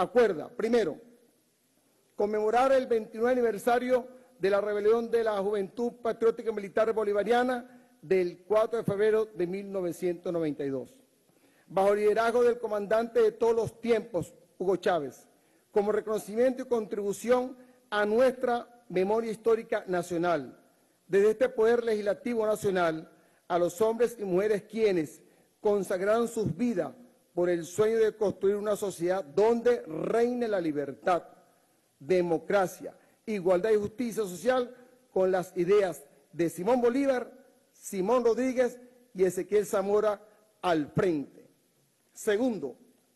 acuerda, primero, conmemorar el 29 aniversario de la rebelión de la Juventud Patriótica Militar Bolivariana del 4 de febrero de 1992, bajo el liderazgo del comandante de todos los tiempos, Hugo Chávez, como reconocimiento y contribución a nuestra memoria histórica nacional, desde este Poder Legislativo Nacional, a los hombres y mujeres quienes consagraron sus vidas por el sueño de construir una sociedad donde reine la libertad, democracia, igualdad y justicia social con las ideas de Simón Bolívar, Simón Rodríguez y Ezequiel Zamora al frente. Segundo,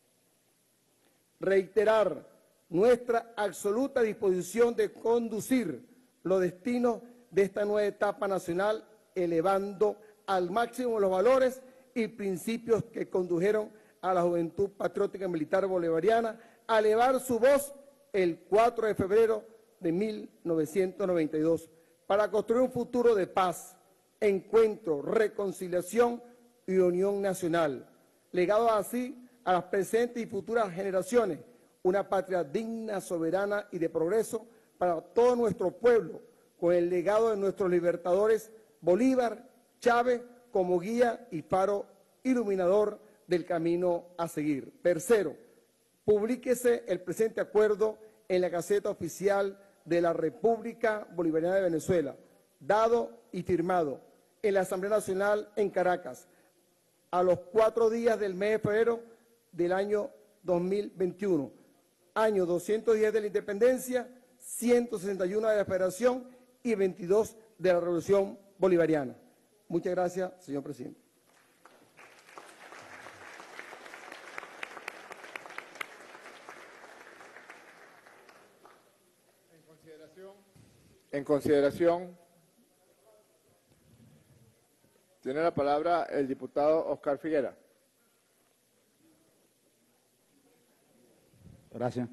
reiterar nuestra absoluta disposición de conducir los destinos de esta nueva etapa nacional, elevando al máximo los valores y principios que condujeron a la Juventud Patriótica Militar Bolivariana a elevar su voz el 4 de febrero de 1992 para construir un futuro de paz, encuentro, reconciliación y unión nacional, legado así a las presentes y futuras generaciones una patria digna, soberana y de progreso para todo nuestro pueblo, con el legado de nuestros libertadores Bolívar, Chávez, como guía y faro iluminador del camino a seguir. Tercero, publíquese el presente acuerdo en la Gaceta Oficial de la República Bolivariana de Venezuela, dado y firmado en la Asamblea Nacional en Caracas, a los 4 días del mes de febrero del año 2021, año 210 de la Independencia, 161 de la Federación y 22 de la Revolución Bolivariana. Muchas gracias, señor presidente. En consideración, tiene la palabra el diputado Oscar Figuera. Gracias.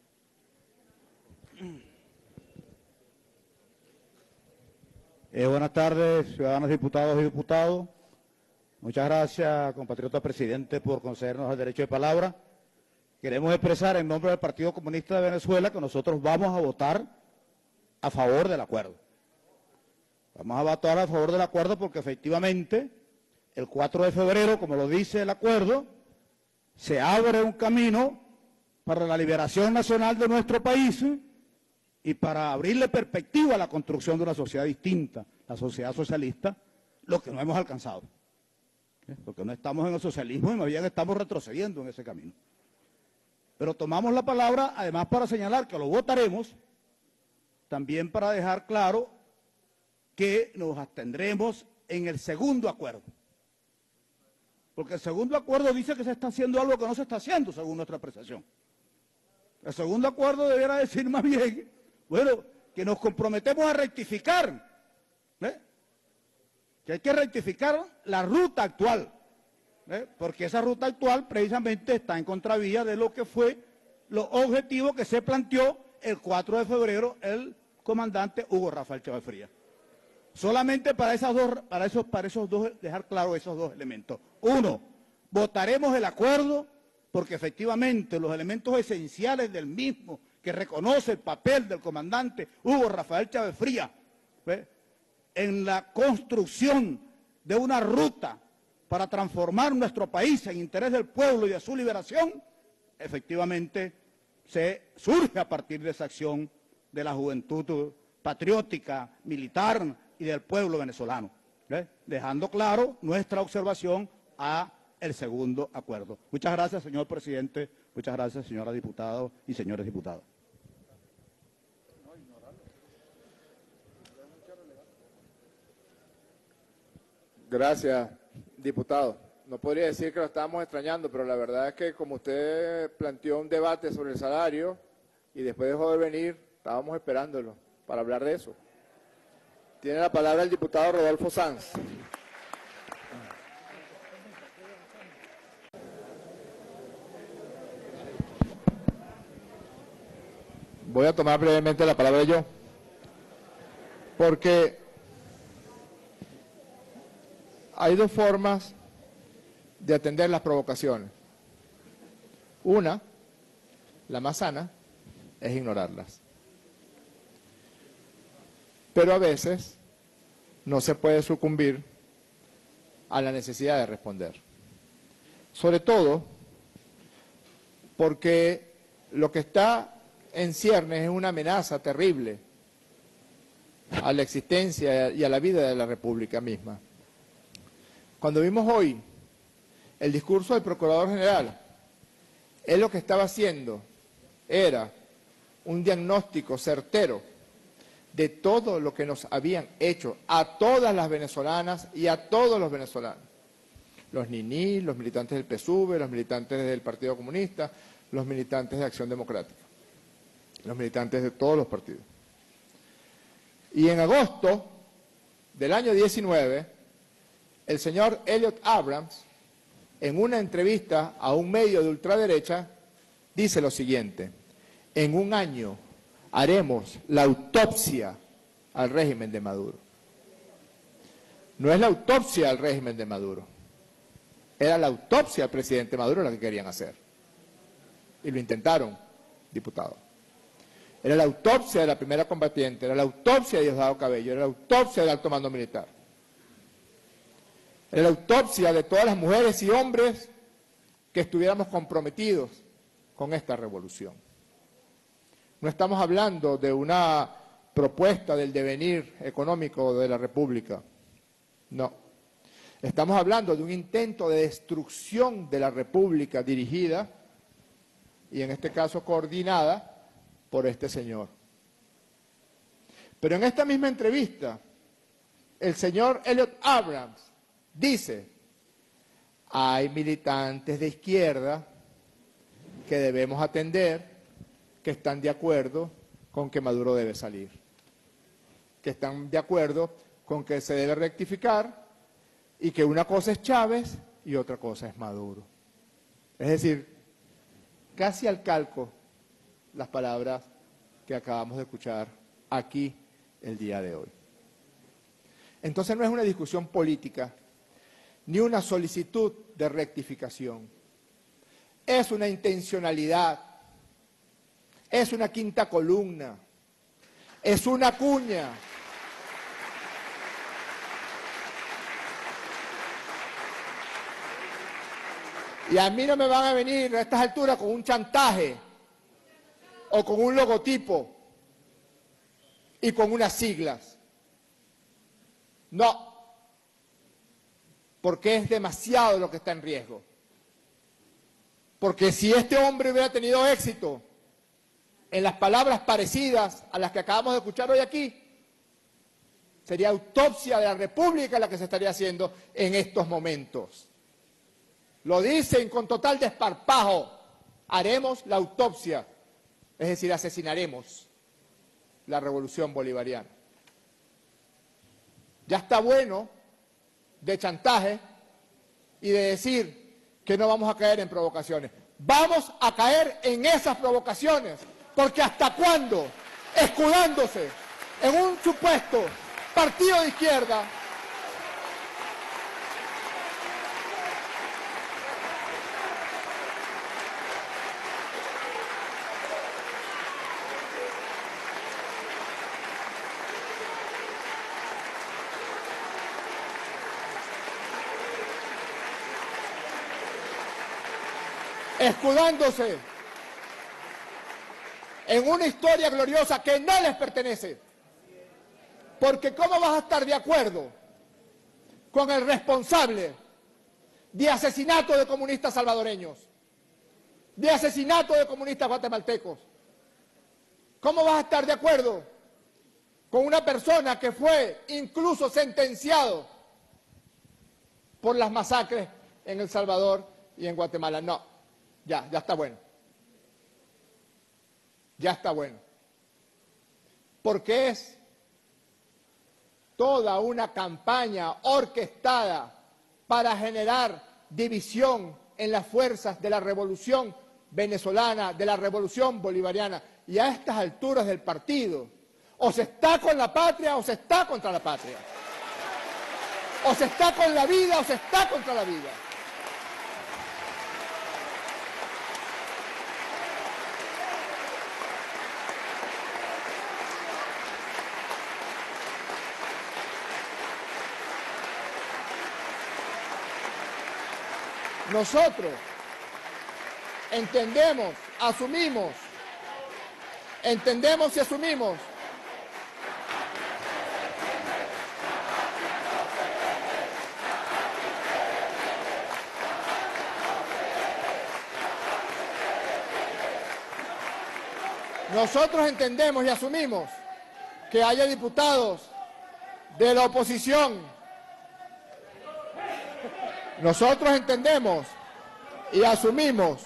Buenas tardes, ciudadanos diputados y diputados. Muchas gracias, compatriota presidente, por concedernos el derecho de palabra. Queremos expresar en nombre del Partido Comunista de Venezuela que nosotros vamos a votar a favor del acuerdo. Vamos a votar a favor del acuerdo porque efectivamente el 4 de febrero, como lo dice el acuerdo, se abre un camino para la liberación nacional de nuestro país y para abrirle perspectiva a la construcción de una sociedad distinta, la sociedad socialista, lo que no hemos alcanzado. Porque no estamos en el socialismo y más bien estamos retrocediendo en ese camino. Pero tomamos la palabra además para señalar que lo votaremos, también para dejar claro que nos abstendremos en el segundo acuerdo. Porque el segundo acuerdo dice que se está haciendo algo que no se está haciendo, según nuestra apreciación. El segundo acuerdo debiera decir más bien, bueno, que nos comprometemos a rectificar, que hay que rectificar la ruta actual, porque esa ruta actual precisamente está en contravía de lo que fue los objetivos que se planteó el 4 de febrero el comandante Hugo Rafael Chávez Frías. Solamente para esos dos, dejar claro esos dos elementos. Uno, votaremos el acuerdo porque efectivamente los elementos esenciales del mismo, que reconoce el papel del comandante Hugo Rafael Chávez Frías, en la construcción de una ruta para transformar nuestro país en interés del pueblo y de su liberación, efectivamente se surge a partir de esa acción de la juventud patriótica, militar y del pueblo venezolano, dejando claro nuestra observación a el segundo acuerdo. Muchas gracias, señor presidente, muchas gracias, señora diputada y señores diputados. Gracias, diputado. No podría decir que lo estábamos extrañando, pero la verdad es que como usted planteó un debate sobre el salario y después dejó de venir, estábamos esperándolo para hablar de eso. Tiene la palabra el diputado Rodolfo Sanz. Voy a tomar brevemente la palabra yo, porque hay dos formas de atender las provocaciones. Una, la más sana es ignorarlas. Pero a veces no se puede sucumbir a la necesidad de responder. Sobre todo porque lo que está en ciernes es una amenaza terrible a la existencia y a la vida de la República misma. Cuando vimos hoy el discurso del Procurador General, él lo que estaba haciendo era un diagnóstico certero de todo lo que nos habían hecho a todas las venezolanas y a todos los venezolanos. Los NINI, los militantes del PSUV, los militantes del Partido Comunista, los militantes de Acción Democrática, los militantes de todos los partidos. Y en agosto del año 19, el señor Elliot Abrams, en una entrevista a un medio de ultraderecha, dice lo siguiente: en un año haremos la autopsia al régimen de Maduro. No es la autopsia al régimen de Maduro, era la autopsia al presidente Maduro la que querían hacer. Y lo intentaron, diputado. Era la autopsia de la primera combatiente, era la autopsia de Diosdado Cabello, era la autopsia del alto mando militar. Era la autopsia de todas las mujeres y hombres que estuviéramos comprometidos con esta revolución. No estamos hablando de una propuesta del devenir económico de la República, no. Estamos hablando de un intento de destrucción de la República dirigida, y en este caso coordinada, por este señor. Pero en esta misma entrevista, el señor Elliot Abrams dice: hay militantes de izquierda que debemos atender, que están de acuerdo con que Maduro debe salir, que están de acuerdo con que se debe rectificar y que una cosa es Chávez y otra cosa es Maduro. Es decir, casi al calco las palabras que acabamos de escuchar aquí el día de hoy. Entonces no es una discusión política, ni una solicitud de rectificación. Es una intencionalidad, es una quinta columna, es una cuña. Y a mí no me van a venir a estas alturas con un chantaje o con un logotipo y con unas siglas. No, porque es demasiado lo que está en riesgo. Porque si este hombre hubiera tenido éxito en las palabras parecidas a las que acabamos de escuchar hoy aquí, sería autopsia de la República la que se estaría haciendo en estos momentos. Lo dicen con total desparpajo: haremos la autopsia, es decir, asesinaremos la revolución bolivariana. Ya está bueno de chantaje y de decir que no vamos a caer en provocaciones. Vamos a caer en esas provocaciones, porque ¿hasta cuándo? Escudándose en un supuesto partido de izquierda, escudándose en una historia gloriosa que no les pertenece. Porque ¿cómo vas a estar de acuerdo con el responsable de asesinato de comunistas salvadoreños, de asesinato de comunistas guatemaltecos? ¿Cómo vas a estar de acuerdo con una persona que fue incluso sentenciado por las masacres en El Salvador y en Guatemala? No. Ya está bueno. Ya está bueno. Porque es toda una campaña orquestada para generar división en las fuerzas de la revolución venezolana, de la revolución bolivariana. Y a estas alturas del partido, o se está con la patria o se está contra la patria. O se está con la vida o se está contra la vida. Nosotros entendemos, asumimos, entendemos y asumimos nosotros entendemos y asumimos que haya diputados de la oposición. Nosotros entendemos y asumimos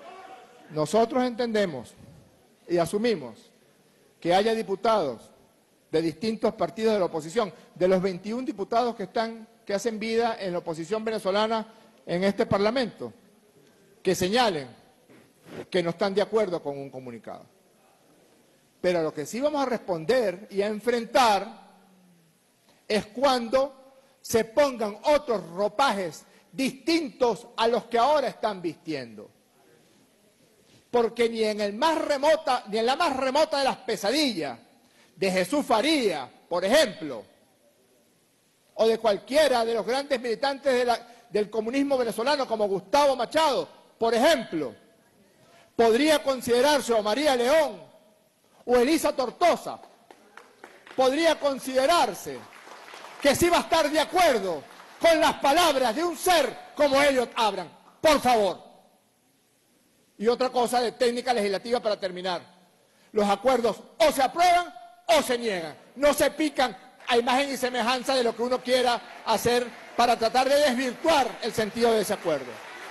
que haya diputados de distintos partidos de la oposición, de los 21 diputados que hacen vida en la oposición venezolana en este Parlamento, que señalen que no están de acuerdo con un comunicado. Pero lo que sí vamos a responder y a enfrentar es cuando se pongan otros ropajes distintos a los que ahora están vistiendo. Porque ni en la más remota de las pesadillas de Jesús Faría, por ejemplo, o de cualquiera de los grandes militantes del comunismo venezolano como Gustavo Machado, por ejemplo, podría considerarse, o María León, o Elisa Tortosa, podría considerarse que sí va a estar de acuerdo con las palabras de un ser como Elliot Abrams. Por favor. Y otra cosa de técnica legislativa para terminar. Los acuerdos o se aprueban o se niegan. No se pican a imagen y semejanza de lo que uno quiera hacer para tratar de desvirtuar el sentido de ese acuerdo.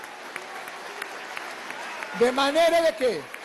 De manera de que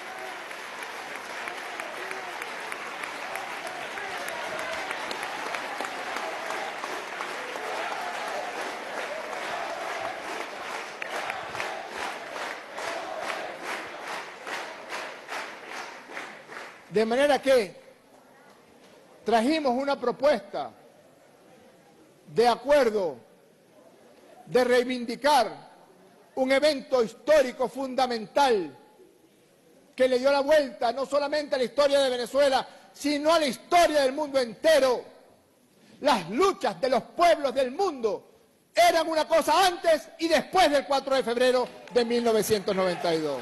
trajimos una propuesta de acuerdo, de reivindicar un evento histórico fundamental que le dio la vuelta no solamente a la historia de Venezuela, sino a la historia del mundo entero. Las luchas de los pueblos del mundo eran una cosa antes y después del 4 de febrero de 1992.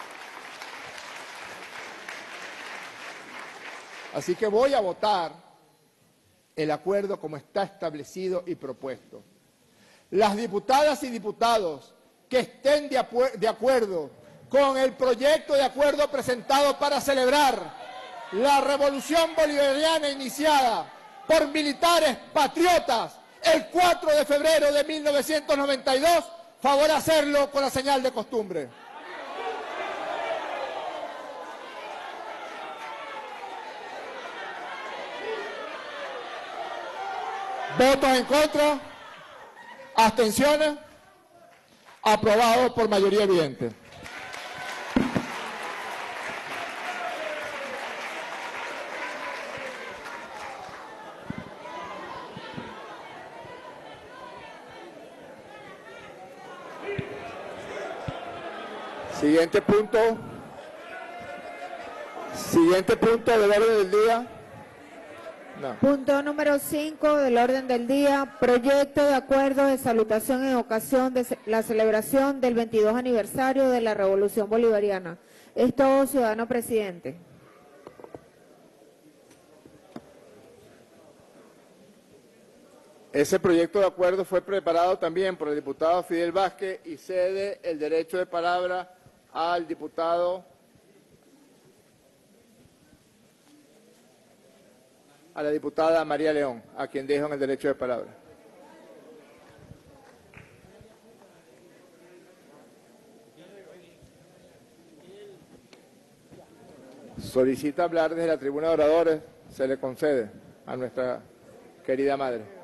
Así que voy a votar el acuerdo como está establecido y propuesto. Las diputadas y diputados que estén de acuerdo con el proyecto de acuerdo presentado para celebrar la revolución bolivariana iniciada por militares patriotas el 4 de febrero de 1992, favor hacerlo con la señal de costumbre. ¿Votos en contra? ¿Abstenciones? Aprobado por mayoría evidente. Siguiente punto del orden del día. No. Punto número 5 del orden del día, proyecto de acuerdo de salutación en ocasión de la celebración del 22 aniversario de la Revolución Bolivariana. Es todo, ciudadano presidente. Ese proyecto de acuerdo fue preparado también por el diputado Fidel Vázquez y cede el derecho de palabra al diputado, a la diputada María León, a quien dejo en el derecho de palabra. Solicita hablar desde la tribuna de oradores, se le concede a nuestra querida madre.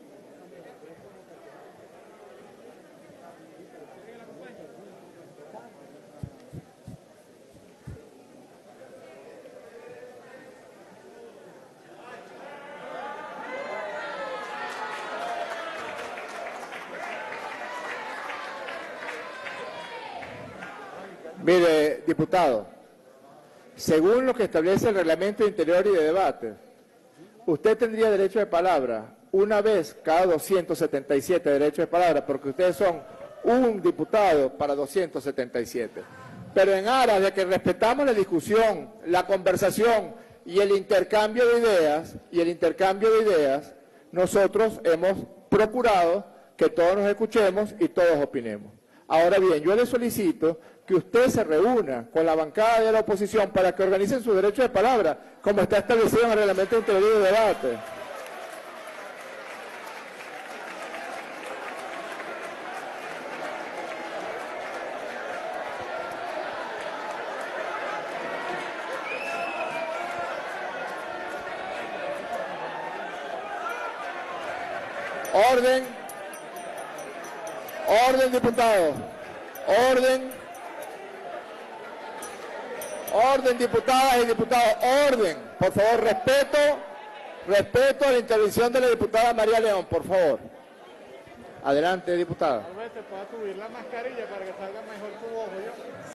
Mire, diputado, según lo que establece el reglamento de interior y de debate, usted tendría derecho de palabra una vez cada 277 derechos de palabra, porque ustedes son un diputado para 277. Pero en aras de que respetamos la discusión, la conversación y el intercambio de ideas, nosotros hemos procurado que todos nos escuchemos y todos opinemos. Ahora bien, yo le solicito que usted se reúna con la bancada de la oposición para que organicen su derecho de palabra, como está establecido en el reglamento interior de debate. Orden. Orden, diputado. Orden. Orden, diputadas y diputados. Orden. Por favor, respeto a la intervención de la diputada María León, por favor. Adelante, diputada. Tal vez te pueda subir la mascarilla para que salga mejor tu ojo, ¿yo?